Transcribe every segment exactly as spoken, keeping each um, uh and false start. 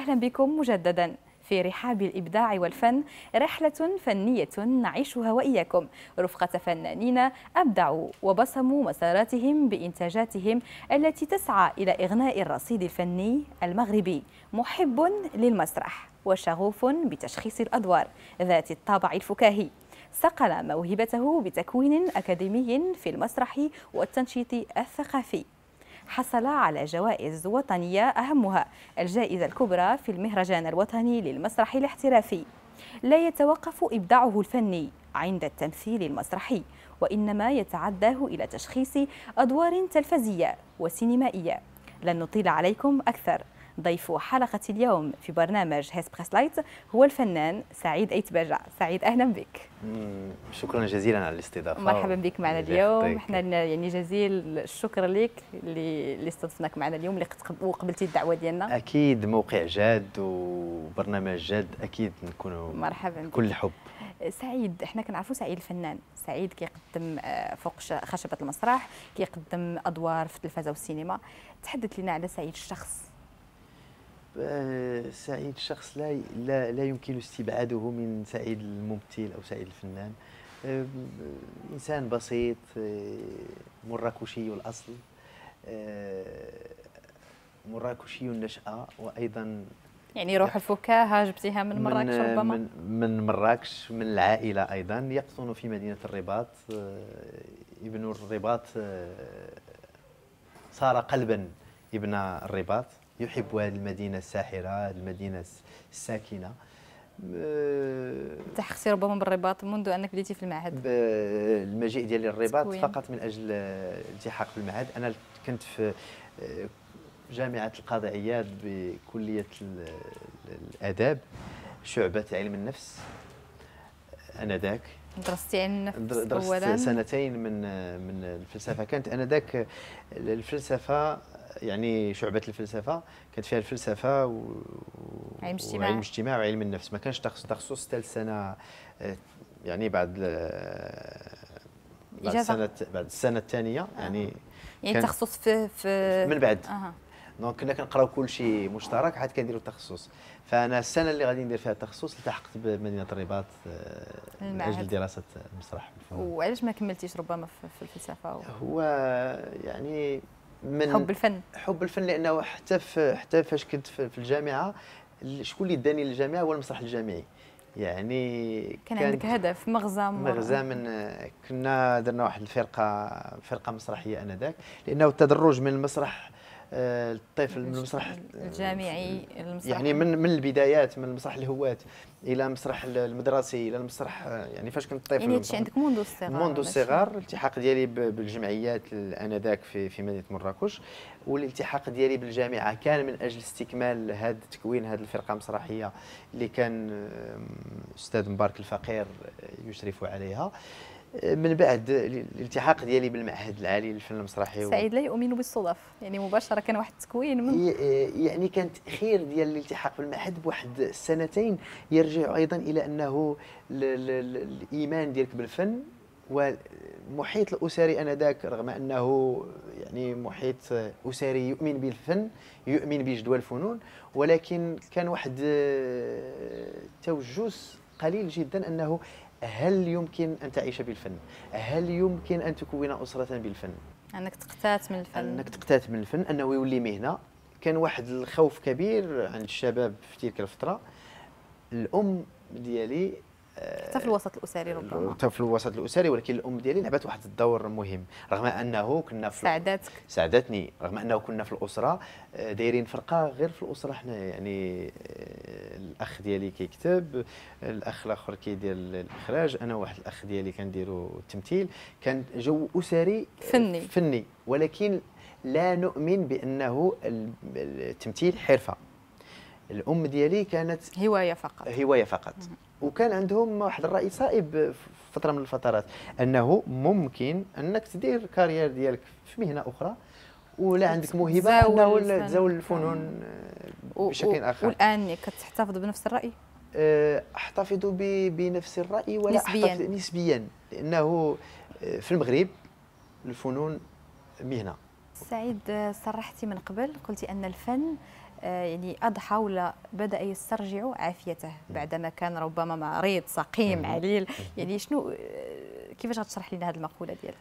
وأهلا بكم مجددا في رحاب الإبداع والفن، رحلة فنية نعيشها وإياكم رفقة فنانين أبدعوا وبصموا مساراتهم بإنتاجاتهم التي تسعى إلى إغناء الرصيد الفني المغربي، محب للمسرح وشغوف بتشخيص الأدوار ذات الطابع الفكاهي. صقل موهبته بتكوين أكاديمي في المسرح والتنشيط الثقافي. حصل على جوائز وطنية أهمها الجائزة الكبرى في المهرجان الوطني للمسرح الاحترافي. لا يتوقف إبداعه الفني عند التمثيل المسرحي، وإنما يتعداه إلى تشخيص أدوار تلفزية وسينمائية. لن نطيل عليكم أكثر. ضيف حلقة اليوم في برنامج هيسبريس لايت هو الفنان سعيد أيتباجا. سعيد، أهلا بك. شكرا جزيلا على الاستضافه. مرحبا بك معنا اليوم. احنا يعني جزيل الشكر لك اللي استضفناك معنا اليوم، اللي وقبلتي الدعوه ديالنا. اكيد موقع جاد وبرنامج جاد، اكيد نكونوا مرحبا بك. كل حب. سعيد، احنا كنعرفوا سعيد الفنان. سعيد كيقدم فوق خشبه المسرح، كيقدم ادوار في التلفزه والسينما. تحدث لنا على سعيد الشخص. سعيد شخص لا لا لا يمكن استبعاده من سعيد الممثل او سعيد الفنان. انسان بسيط مراكشي الاصل، مراكشي النشأة، وايضا يعني روح الفكاهه جبتيها من مراكش ربما. من, من مراكش، من العائله ايضا. يقطن في مدينه الرباط. ابن الرباط صار قلبا ابن الرباط، يحب هذه المدينة الساحرة، هذه المدينة الساكنة. انت حختي ربما بالرباط منذ انك بديتي في المعهد؟ المجيء ديالي الرباط فقط من اجل الالتحاق في المعهد. انا كنت في جامعة القاضي عياض بكلية الآداب، شعبة علم النفس. انذاك درستي علم النفس؟ درست أولاً سنتين من من الفلسفة. كانت انذاك الفلسفة يعني شعبة الفلسفة كانت فيها الفلسفة و... وعلم الاجتماع وعلم الاجتماع وعلم النفس. ما كانش تخصص ثالث سنة، يعني بعد بعد السنة بعد السنة الثانية. يعني آه. يعني تخصص في, في من بعد. اها دونك كنا كنقراو كل شيء مشترك، عاد كنديروا التخصص. فانا السنة اللي غادي ندير فيها التخصص التحقت بمدينة الرباط من اجل دراسة المسرح. وعلاش ما كملتيش ربما في الفلسفة؟ و... هو يعني من حب الفن. حب الفن، لانه حتى في حتى فاش كنت في الجامعه، شكون اللي داني للجامعه هو المسرح الجامعي. يعني كان عندك هدف، مغزى مغزى من كنا درنا واحد الفرقه فرقه مسرحيه انذاك، لانه التدرج من المسرح الطفل من المسرح الجامعي المسرح يعني من من البدايات، من المسرح الهوات الى المسرح المدرسي الى المسرح، يعني فاش كنت طفل. يعني هادشي عندك منذ الصغر؟ منذ الصغر. الالتحاق ديالي بالجمعيات انذاك في في مدينه مراكش، والالتحاق ديالي بالجامعه كان من اجل استكمال هذا تكوين هذه الفرقه المسرحيه اللي كان الاستاذ مبارك الفقير يشرف عليها. من بعد الالتحاق ديالي بالمعهد العالي للفن المسرحي. سعيد لا يؤمن بالصدف، يعني مباشره كان واحد التكوين من يعني كان تاخير ديال الالتحاق بالمعهد بواحد السنتين، يرجع ايضا الى انه الايمان ديالك بالفن والمحيط الاسري انذاك، رغم انه يعني محيط اسري يؤمن بالفن، يؤمن بجدوى الفنون، ولكن كان واحد توجس قليل جدا انه هل يمكن أن تعيش بالفن؟ هل يمكن أن تكون أسرة بالفن؟ أنك تقتات من الفن. أنك تقتات من الفن، أنه يولي مهنة. كان واحد الخوف كبير عند الشباب في تلك الفترة. الأم ديالي حتى في الوسط الأسري ربما، حتى في الوسط الأسري، ولكن الأم ديالي لعبت واحد الدور مهم، رغم أنه كنا في ساعدتك ساعدتني رغم أنه كنا في الأسرة دايرين فرقة غير في الأسرة حنا. يعني الأخ ديالي كيكتب، الأخ الآخر كيدير الإخراج، أنا واحد الأخ ديالي كنديروا التمثيل. كان جو أسري فني فني ولكن لا نؤمن بأنه التمثيل حرفة. الأم ديالي كانت هواية فقط هواية فقط. وكان عندهم واحد الرأي صائب في فترة من الفترات، أنه ممكن أنك تدير كارير ديالك في مهنة أخرى، ولا عندك موهبة أنه تزاول الفنون بشكل آخر. والآن كتحتفظ بنفس الرأي؟ أحتفظ بنفس الرأي ولا نسبياً. أحتفظ نسبيا، لأنه في المغرب الفنون مهنة. سعيد، صرحتي من قبل قلتي أن الفن يعني أضحى ولا بدأ يسترجع عافيته بعدما كان ربما مريض سقيم عليل؟ يعني شنو كيفاش غتشرح لنا هذه المقولة ديالك؟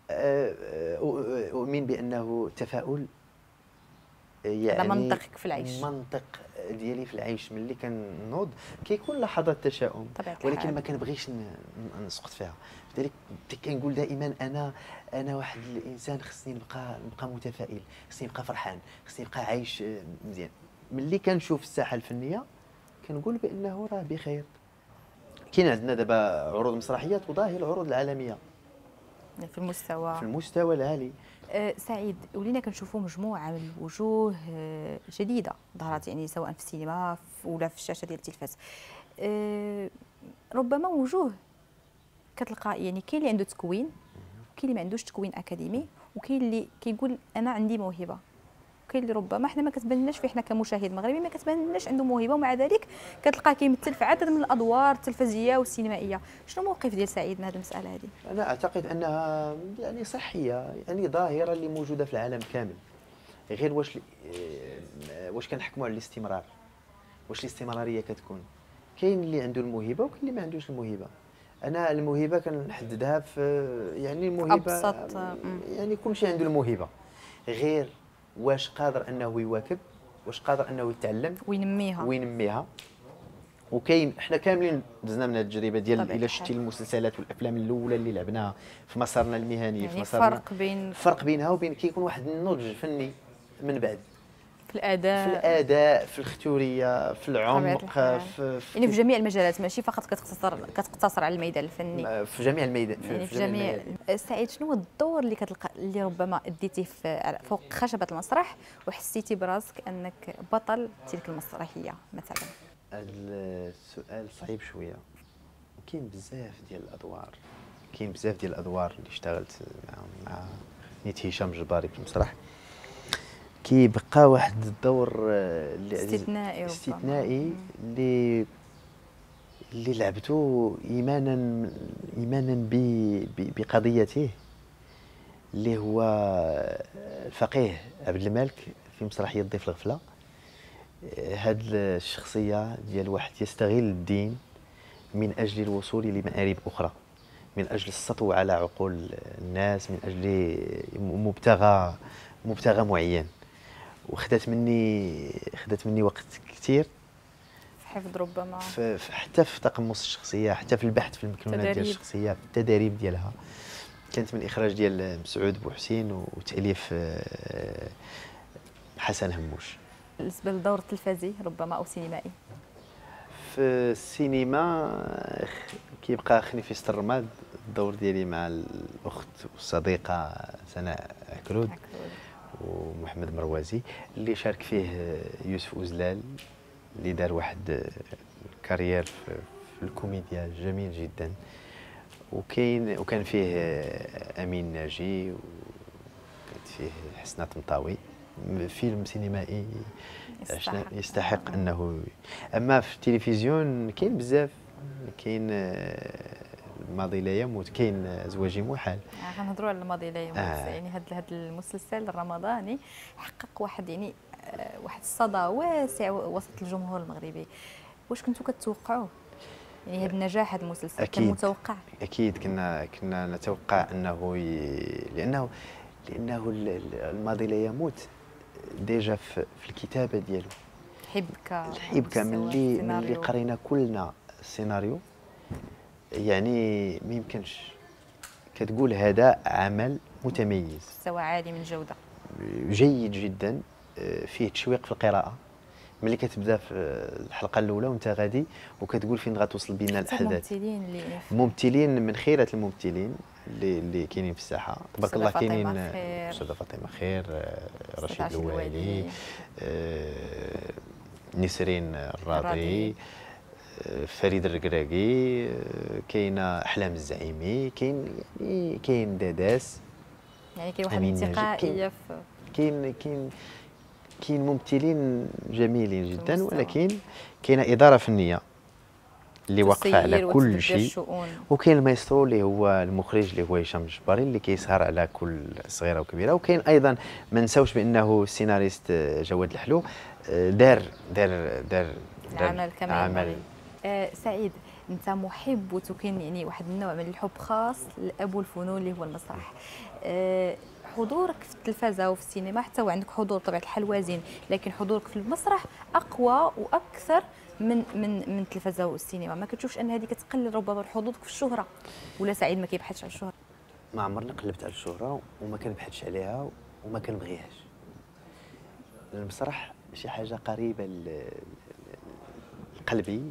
أؤمن بأنه تفاؤل، يعني هذا منطقك في العيش. منطق ديالي في العيش ملي كنوض كيكون لحظات تشاؤم، ولكن ما كنبغيش نسقط فيها. لذلك كنقول دائما انا انا واحد الانسان خصني نبقى نبقى متفائل، خصني نبقى فرحان، خصني نبقى عايش مزيان. ملي كنشوف الساحه الفنيه كنقول بانه راه بخير. كاين عندنا دابا عروض مسرحيه تضاهي العروض العالميه في المستوى في المستوى العالي. أه سعيد، ولينا كنشوفوا مجموعه من الوجوه أه جديده ظهرت، يعني سواء في السينما ولا في الشاشه ديال التلفاز. أه ربما وجوه كتلقى يعني كاين اللي عنده تكوين، وكاين اللي ما عندوش تكوين اكاديمي، وكاين اللي كيقول انا عندي موهبه، وكاين اللي ربما حنا ما كتبانلناش فيه، حنا كمشاهد مغربي ما كتبانلناش عنده موهبه، ومع ذلك كتلقاه كيمثل في عدد من الادوار التلفزيونيه والسينمائيه. شنو الموقف ديال سعيد من هذه المساله هذه؟ انا اعتقد انها يعني صحيه، يعني ظاهره اللي موجوده في العالم كامل. غير واش واش كنحكموا على الاستمرار، واش الاستمراريه كتكون. كاين اللي عنده الموهبه وكاين اللي ما عندوش الموهبه. انا الموهبه كنحددها في يعني الموهبه ابسط، يعني كل شيء عنده الموهبه، غير واش قادر انه يواكب، واش قادر انه يتعلم وينميها وينميها. وكاين حنا كاملين دزنا من التجربه ديال الى شتي المسلسلات والافلام الاولى اللي لعبناها في مسارنا المهني، يعني في مسارنا فرق بين فرق بينها وبين كيكون واحد النضج فني من بعد في الاداء، في الاداء، في الختوريه، في العمق، في, في يعني في جميع المجالات، ماشي فقط كتقتصر كتقتصر على الميدان الفني، في جميع الميدان، في, يعني في جميع. سعيد، شنو هو الدور اللي كتلقى اللي ربما اديتيه في فوق خشبه المسرح وحسيتي براسك انك بطل تلك المسرحيه مثلا؟ السؤال صعيب شويه. كاين بزاف ديال الادوار، كاين بزاف ديال الادوار اللي اشتغلت مع مع نيت هشام جباري في المسرح. كيبقى واحد الدور اللي استثنائي استثنائي اللي اللي لعبته ايمانا ايمانا بقضيته، اللي هو الفقيه عبد الملك في مسرحيه ضيف الغفله. هاد الشخصيه ديال واحد يستغل الدين من اجل الوصول لمآرب اخرى، من اجل السطو على عقول الناس، من اجل مبتغى مبتغى معين. وخدات مني خدات مني وقت كثير في حفظ ربما، في حتى في تقمص الشخصيه، حتى في البحث في المكنونات ديال الشخصيه، في التداريب ديالها. كانت من الاخراج ديال مسعود بوحسين وتاليف حسن هموش. بالنسبه للدور التلفزي ربما او سينمائي، في السينما كيبقى خنيفي الرماد الدور ديالي مع الاخت والصديقه سناء عكرود ومحمد مروازي، اللي شارك فيه يوسف أوزلال، اللي دار واحد كارير في الكوميديا جميل جدا. وكاين وكان فيه امين ناجي، وكانت فيه حسنات مطاوي. فيلم سينمائي يستحق, يستحق انه. اما في التلفزيون كاين بزاف، كاين الماضي لا يموت، كاين زواجي محال. غنهضروا على الماضي لا يموت. آه. يعني هذا هذا المسلسل الرمضاني حقق واحد يعني واحد الصدى واسع وسط الجمهور المغربي. واش كنتوا كتوقعوه؟ يعني هذا النجاح هذا المسلسل كان متوقع؟ اكيد كنا كنا نتوقع انه ي... لانه لانه الماضي لا يموت ديجا في, في الكتابه ديالو الحبكه الحبكه ملي ملي قرينا كلنا السيناريو، يعني ما يمكنش كتقول هذا عمل متميز، مستوى عالي من الجوده، جيد جدا، فيه تشويق في القراءه. ملي كتبدا في الحلقه الاولى وانت غادي وكتقول فين غتوصل بينا الاحداث. الممثلين اللي ممثلين من خيره الممثلين اللي اللي كاينين في الساحه تبارك الله. كاينين استاذه فاطمه خير، رشيد الوالي، آه، نسرين الراضي، فريد الركراكي، كاينه احلام الزعيمي، كاين يعني كاين داداس، يعني كاين واحد الانتقائيه في كاين كاين كاين ممثلين جميلين جدا، ولكن كاينه اداره فنيه اللي واقفه على كل شيء، الشؤون. وكاين المايسترو اللي هو المخرج اللي هو هشام الجباري اللي كيسهر على كل صغيره وكبيره. وكاين ايضا ما نساوش بانه السيناريست جواد الحلو دار دار دار العمل كمان عمل. آه سعيد، انت محب وتكن يعني واحد النوع من الحب خاص لابو الفنون اللي هو المسرح. آه حضورك في التلفزه وفي السينما حتى وعندك حضور بطبيعه الحال وازن، لكن حضورك في المسرح اقوى واكثر من من من التلفزه والسينما. ما كتشوفش ان هذه كتقلل ربما حظوظك في الشهره؟ ولا سعيد ما كيبحثش على الشهره؟ ما عمرنا قلبت على الشهره وما كنبحثش عليها وما كنبغيهاش. المسرح شي حاجه قريبه لقلبي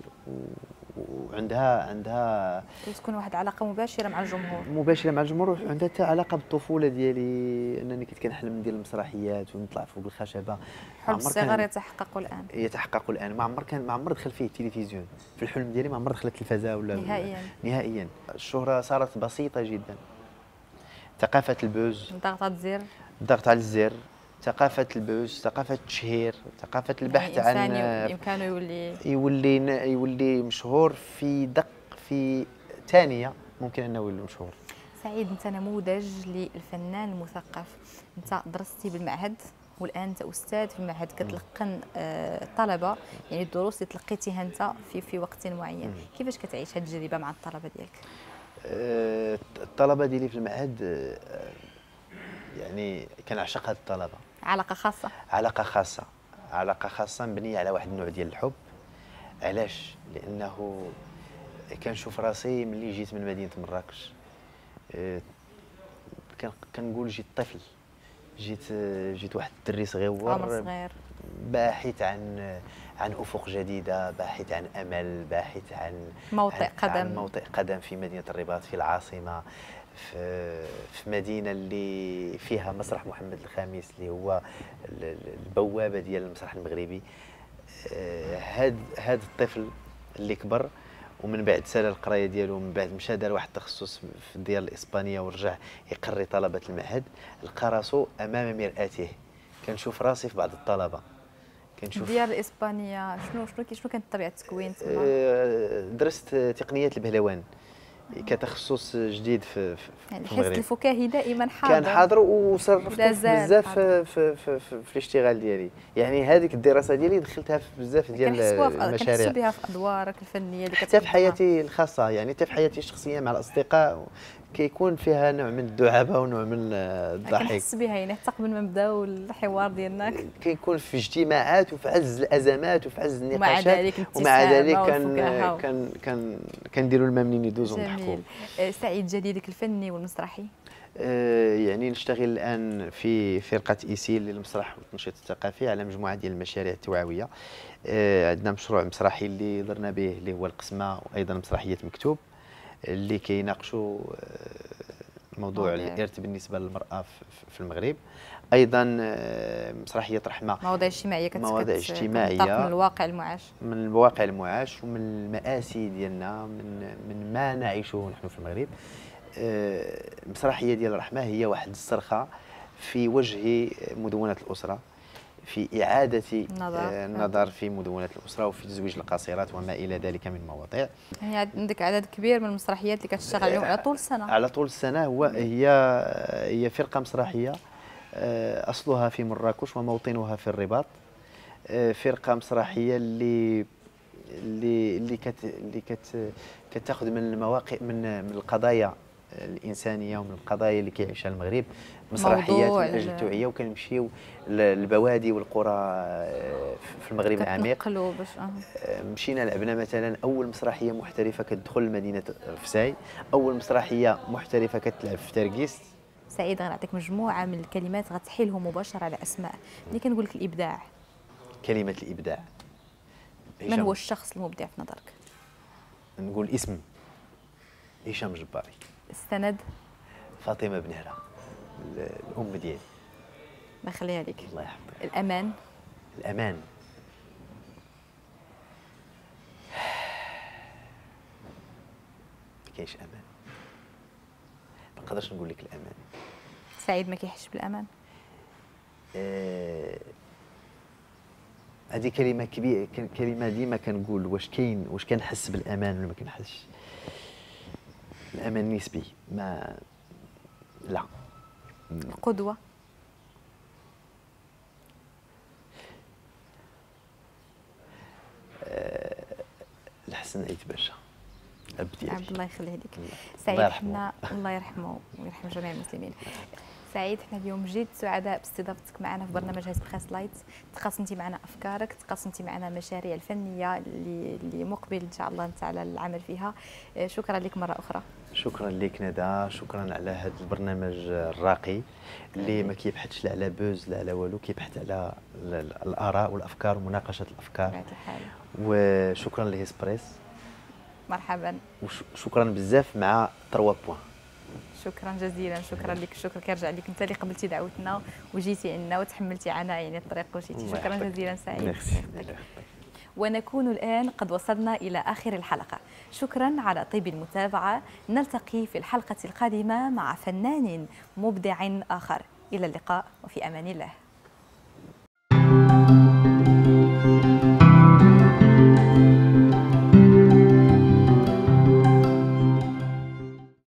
وعندها عندها تكون واحد العلاقه مباشره مع الجمهور. مباشره مع الجمهور، وعندها حتى علاقه بالطفوله ديالي، انني كنت كنحلم ندير المسرحيات ونطلع فوق الخشبه. حلم الصغر يتحقق الان. يتحقق الان. ما عمر كان ما عمر دخل فيه التلفزيون في الحلم ديالي، ما عمر دخل التلفزه ولا نهائيا نهائيا. الشهره صارت بسيطه جدا. ثقافه البوز، الضغط على الزر، الضغط على الزر، ثقافه البوز، ثقافه التشهير، ثقافه البحث يعني عن بامكانه يولي يولي يولي مشهور في دق في ثانيه ممكن انه يولي مشهور. سعيد، انت نموذج للفنان المثقف. انت درستي بالمعهد والان انت استاذ في المعهد، كتلقن الطلبه يعني الدروس اللي تلقيتيها انت في في وقت معين. مم. كيفاش كتعيش هذه التجربه مع الطلبه ديالك؟ أه الطلبه ديالي في المعهد أه يعني كنعشق هاد الطلبه. علاقه خاصه علاقه خاصه علاقه خاصه مبنيه على واحد النوع ديال الحب. علاش؟ لانه كنشوف راسي ملي جيت من مدينه مراكش، أه كنقول جيت طفل، جيت جيت واحد الدري صغيور صغير باحث عن عن افق جديده، باحث عن امل، باحث عن موطئ عن قدم عن موطئ قدم في مدينه الرباط، في العاصمه، في في مدينه اللي فيها مسرح محمد الخامس اللي هو البوابه ديال المسرح المغربي. هاد هاد الطفل اللي كبر ومن بعد سال القرايه ديالو، ومن بعد مشى دار واحد التخصص في ديال الاسبانيه ورجع يقري طلبه المعهد، لقى راسو امام مرآته. كنشوف راسي في بعض الطلبه. كنشوف ديال الاسبانيه شنو شنو شنو كانت طبيعه التكوين تما؟ درست تقنيات البهلوان كتخصص جديد في, في يعني الحس الفكاهي دائما حاضر، كان حاضر وصرفت بزاف في, في, في, في, في الاشتغال ديالي. يعني هذيك الدراسه ديالي دخلتها في بزاف ديال المشاريع، كنحسوا بها في ادوارك الفنيه اللي حتى في حياتي الخاصه، يعني حتى في حياتي الشخصيه مع الاصدقاء كيكون فيها نوع من الدعابه ونوع من الضحك. كنحس بها يعني حتى قبل ما نبداو الحوار ديالنا كيكون في اجتماعات وفي عز الازمات وفي عز النقاشات، ومع ذلك ومع ذلك كان كان كان كنديروا الماء منين يدوزوا ونضحكوا. سعيد، جديدك الفني والمسرحي؟ آه يعني نشتغل الان في فرقه ايسيل للمسرح والتنشيط الثقافي على مجموعه ديال المشاريع التوعويه. آه عندنا مشروع مسرحي اللي درنا به اللي هو القسمه، وايضا مسرحيه مكتوب اللي كيناقشوا موضوع الارث بالنسبه للمراه في المغرب. ايضا مسرحيه رحمه، مواضيع اجتماعيه مواضيع اجتماعيه من الواقع المعاش، من الواقع المعاش ومن المآسي ديالنا، من من ما نعيشه نحن في المغرب. المسرحيه ديال رحمه هي واحد الصرخه في وجه مدونه الاسره، في إعادة النظر في مدونة الأسرة وفي تزويج القاصرات وما إلى ذلك من مواضيع. يعني عندك عدد كبير من المسرحيات اللي كتشتغل عليهم على طول السنة؟ على طول السنة. هو هي هي فرقة مسرحية أصلها في مراكش وموطنها في الرباط. فرقة مسرحية اللي اللي اللي كت اللي كت كتاخذ من المواقع من من القضايا الانسانيه ومن القضايا اللي كيعيشها المغرب، مسرحيات من اجل التوعيه، وكنمشيو للبوادي والقرى في المغرب العميق. باش مشينا لعبنا مثلا اول مسرحيه محترفه كتدخل لمدينه فساي، اول مسرحيه محترفه كتلعب في تركيس. سعيد، غنعطيك مجموعه من الكلمات غتحيلهم مباشره على اسماء. ملي كنقول لك الابداع، كلمه الابداع، من هو الشخص المبدع في نظرك؟ نقول اسم هشام الجباري. السند؟ فاطمه بنهره الام ديالي، الله يخليها لك. الله يحفظك. الامان؟ الامان ما كاينش امان، ما نقدرش نقول لك الامان. سعيد ما كيحسش بالامان؟ أه هذه كلمه كبيره، كلمه ديما كنقول واش كاين، واش كنحس بالامان ولا ما كنحسش. الامان نسبي، ما لا. القدوه أه الحسن عيد باشا اب ديالي، الله يخليه لك. الله سعيد يرحمه. حنا الله يرحمه ويرحم جميع المسلمين. سعيد حنا اليوم جد سعداء باستضافتك معنا في برنامج اسبريس لايت، تقاسمتي معنا افكارك، تقاسمتي معنا المشاريع الفنيه اللي اللي مقبل ان شاء الله انت على العمل فيها. شكرا لك مره اخرى. شكرا لك ندى، شكرا على هذا البرنامج الراقي اللي ما كيبحثش لا على بوز لا على والو، كيبحث على الاراء والافكار ومناقشه الافكار. وشكرا لهيسبريس. مرحبا. وشكرا بزاف مع ثلاثة بوان. شكرا جزيلا، شكرا لك، الشكر كيرجع لك انت اللي قبلتي دعوتنا وجيتي عندنا وتحملتي عنا يعني الطريق وجيتي. شكرا جزيلا سعيد. ميرسي. ونكون الآن قد وصلنا إلى آخر الحلقة. شكرا على طيب المتابعة، نلتقي في الحلقة القادمة مع فنان مبدع آخر. إلى اللقاء وفي أمان الله.